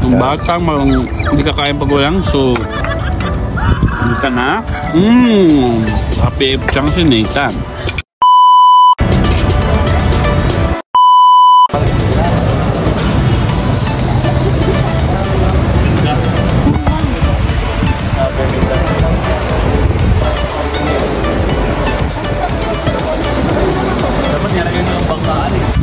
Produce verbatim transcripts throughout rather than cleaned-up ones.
Yung batang marang hindi ka kaya pag walang soup. Hindi ka na? Mmm. Happy siyang si Nathan. Dapat nilagay ng bangkaan eh.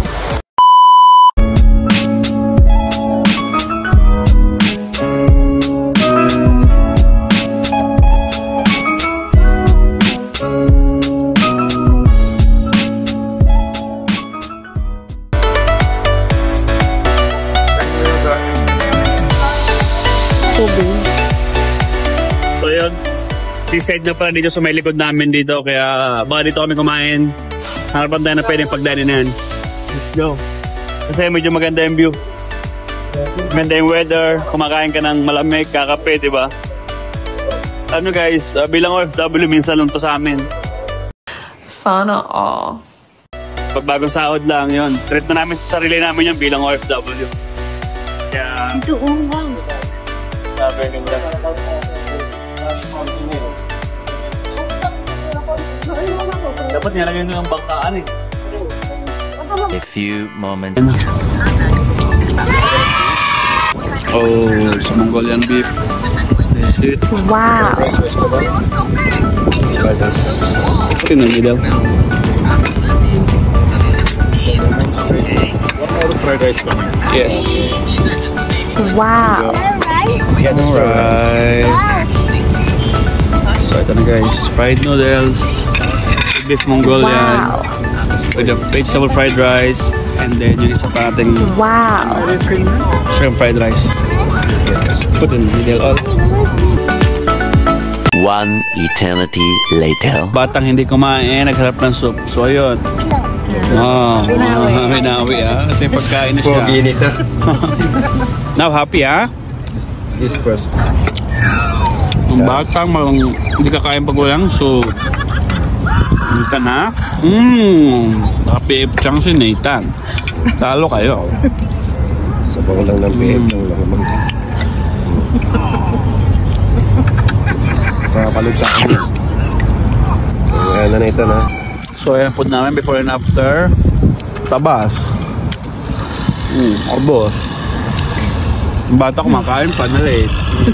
So yun, seaside na pala dito sa may likod namin dito, kaya baka dito kami kumain. Harapan tayo na pwedeng pagdaanan na yan. Let's go. Kasi medyo maganda yung view. Maganda yung weather, kumakain ka ng malamig, kakape, diba? Ano guys, uh, bilang O F W minsan lang to sa amin. Sana all. Pag bagong sahod lang yun, treat na namin sa sarili namin yun bilang O F W. Kaya... Ito, oh, wow. Sabi nila. Dapat nilagay nyo ng bangkaan eh. A few moments. Oh, some Mongolian beef. Wow. In the middle. Fried rice. Yes. Wow. Alright. So ito na guys, fried noodles, beef Mongolian, Wow. with the vegetable fried rice, and then yung isa pa ating Wow. shrimp fried rice. Put in the middle all. One eternity later. Batang hindi kumain, nagharap ng soup. So ayun. Oh, minawi ah. Kasi pagkain na siya. Pogi nito. Now happy ah? Yes, first. Yung batang marang hindi ka kaya pag walang soup. Hindi ka na? Mmm. Happy siyang si Nathan. Talo kayo. Sabaw lang ng P F lang lang. Nakapalog sa akin. Ayan na Nathan ha. So ayan food namin before and after. Tabas. Mm, orbos. Yung bata kumakain pa na late.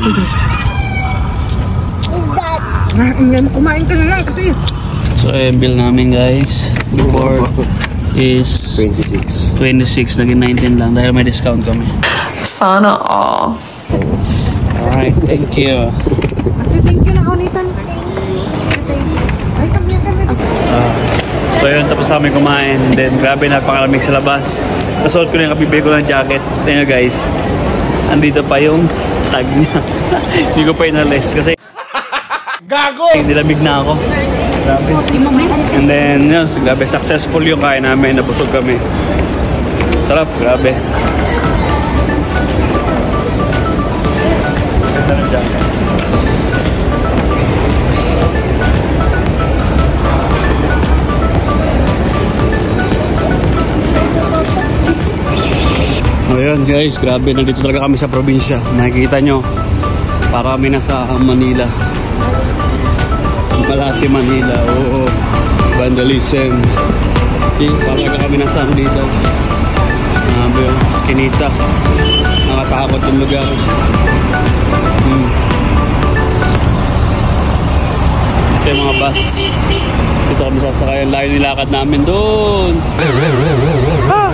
Ngayon, kumain ka na lang kasi. So ayan bill namin guys. Before is twenty-six. twenty-six, naging nineteen lang dahil may discount kami. Sana all. Alright, thank you. Kasi thank you na ako, Nathan. Ay, kami kami. Uh, so yun, tapos kami kumain. Then grabe, napakalamig sa labas. Nasuot ko na yung kapibili ko ng jacket. Tingnan guys, andito pa yung tag niya. Hindi ko pa inalis kasi gago! Nilamig na ako. Grabe. And then yun, grabe, successful yung kain namin. Nabusog kami. Sarap, grabe. Ganda ng jacket. Ayan guys, grabe, nandito talaga kami sa probinsya. Nakikita nyo, para kami nasa Manila. Malati, Manila. Oo, vandalism. Okay, para kami nasa dito. Grabe, Skinita. Nakatakot yung lugar. Hmm. Ito yung mga bus. Dito kami sasakay. Layo nilakad namin doon. Ah!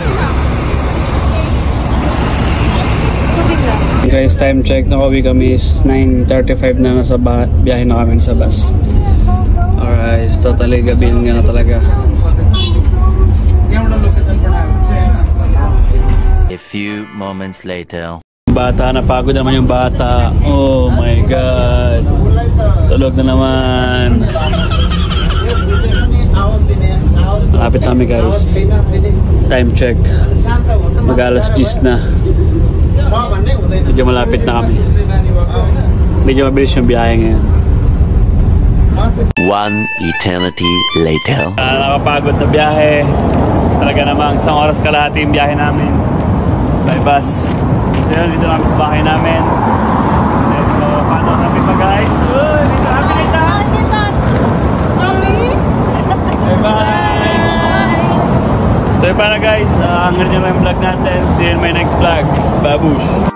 Guys, time check, nakauwi kami is nine thirty-five na, nasa biyahe na kami sa bus. Alright, totally gabi nga na talaga. A few moments later. Bata, napagod naman yung bata. Oh my god. Tulog na naman. Malapit na kami guys. Time check. Mag-alas diyes na. Medyo malapit na kami. Medyo mabilis yung biyahe ngayon. One eternity later. Uh, nakapagod na biyahe. Talaga namang isang oras kalahati yung biyahe namin by bus. So yun, dito namin sa bahay namin. And so, paano kami pa guys? Oh, dito kami nito! Nitan! Mami! Bye-bye! So yun para guys, uh, hanggang nyo lang yung vlog natin. See you in my next vlog. Babush!